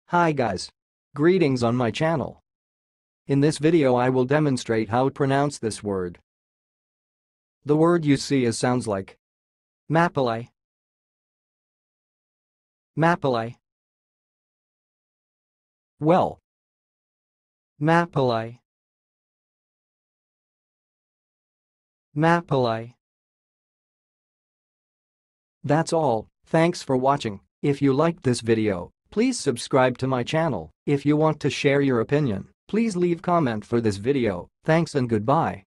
Hi guys. Greetings on my channel. In this video I will demonstrate how to pronounce this word. The word you see sounds like Mapillai. Mapillai. Well. Mapillai. Mapillai. That's all, thanks for watching. If you liked this video, please subscribe to my channel. If you want to share your opinion, please leave comment for this video. Thanks and goodbye.